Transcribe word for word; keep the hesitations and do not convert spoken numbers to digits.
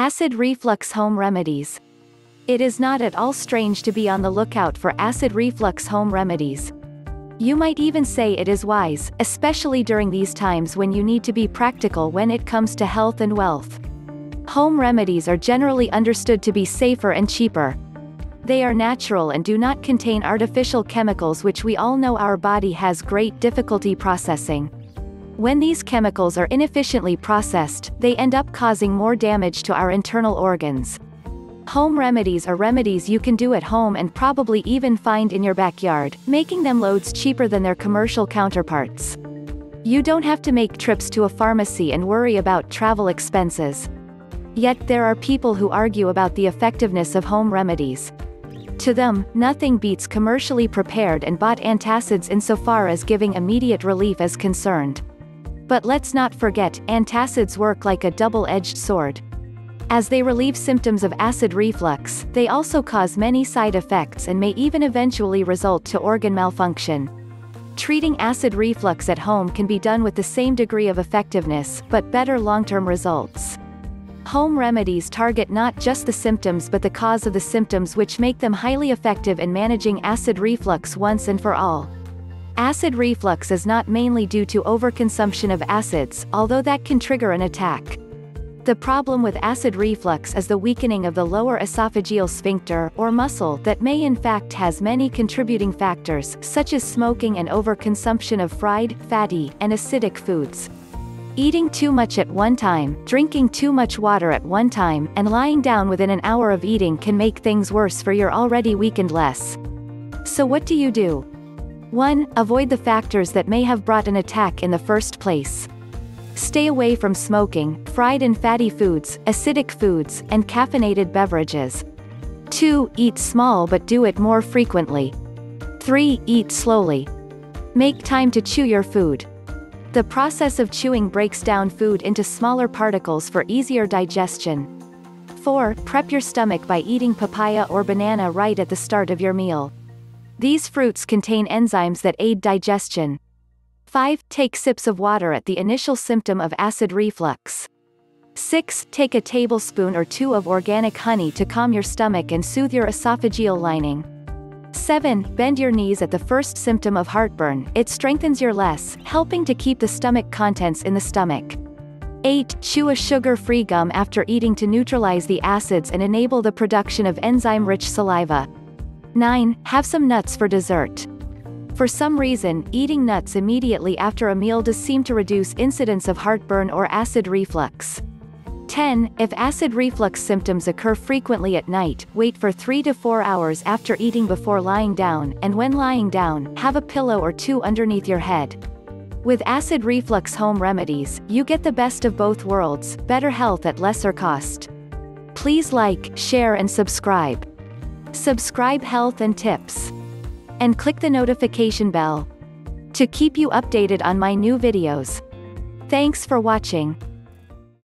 Acid reflux home remedies. It is not at all strange to be on the lookout for acid reflux home remedies. You might even say it is wise, especially during these times when you need to be practical when it comes to health and wealth. Home remedies are generally understood to be safer and cheaper. They are natural and do not contain artificial chemicals, which we all know our body has great difficulty processing. When these chemicals are inefficiently processed, they end up causing more damage to our internal organs. Home remedies are remedies you can do at home and probably even find in your backyard, making them loads cheaper than their commercial counterparts. You don't have to make trips to a pharmacy and worry about travel expenses. Yet there are people who argue about the effectiveness of home remedies. To them, nothing beats commercially prepared and bought antacids insofar as giving immediate relief is concerned. But let's not forget, antacids work like a double-edged sword. As they relieve symptoms of acid reflux, they also cause many side effects and may even eventually result to organ malfunction. Treating acid reflux at home can be done with the same degree of effectiveness, but better long-term results. Home remedies target not just the symptoms but the cause of the symptoms, which make them highly effective in managing acid reflux once and for all. Acid reflux is not mainly due to overconsumption of acids, although that can trigger an attack. The problem with acid reflux is the weakening of the lower esophageal sphincter, or muscle, that may in fact has many contributing factors, such as smoking and overconsumption of fried, fatty, and acidic foods. Eating too much at one time, drinking too much water at one time, and lying down within an hour of eating can make things worse for your already weakened legs. So what do you do? one. Avoid the factors that may have brought an attack in the first place. Stay away from smoking, fried and fatty foods, acidic foods, and caffeinated beverages. two. Eat small but do it more frequently. three. Eat slowly. Make time to chew your food. The process of chewing breaks down food into smaller particles for easier digestion. four. Prep your stomach by eating papaya or banana right at the start of your meal. These fruits contain enzymes that aid digestion. five. Take sips of water at the initial symptom of acid reflux. six. Take a tablespoon or two of organic honey to calm your stomach and soothe your esophageal lining. seven. Bend your knees at the first symptom of heartburn. It strengthens your legs, helping to keep the stomach contents in the stomach. eight. Chew a sugar-free gum after eating to neutralize the acids and enable the production of enzyme-rich saliva. nine. Have some nuts for dessert. For some reason, eating nuts immediately after a meal does seem to reduce incidence of heartburn or acid reflux. ten. If acid reflux symptoms occur frequently at night, wait for three to four hours after eating before lying down, and when lying down, have a pillow or two underneath your head. With acid reflux home remedies, you get the best of both worlds, better health at lesser cost. Please like, share and subscribe. Subscribe Health and Tips. And click the notification bell to keep you updated on my new videos. Thanks for watching.